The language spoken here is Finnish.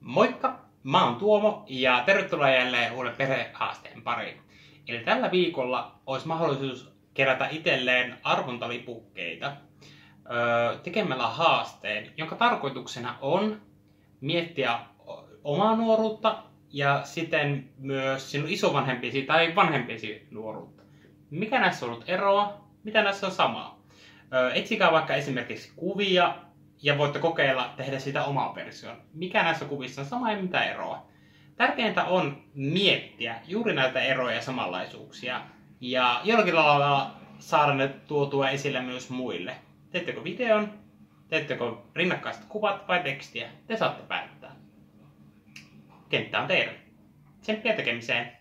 Moikka! Mä oon Tuomo ja tervetuloa jälleen uuden perhehaasteen pariin. Eli tällä viikolla olisi mahdollisuus kerätä itselleen arvontalipukkeita tekemällä haasteen, jonka tarkoituksena on miettiä omaa nuoruutta ja sitten myös sinun isovanhempiesi tai vanhempiesi nuoruutta. Mikä näissä on ollut eroa? Mitä näissä on samaa? Etsikää vaikka esimerkiksi kuvia ja voitte kokeilla tehdä sitä omaa version. Mikä näissä kuvissa on sama ja mitä eroa? Tärkeintä on miettiä juuri näitä eroja ja samanlaisuuksia ja jollakin lailla saada ne tuotua esille myös muille. Teettekö videon? Teettekö rinnakkaiset kuvat vai tekstiä? Te saatte päättää. Kenttä on teidän. Tsemppiä tekemiseen!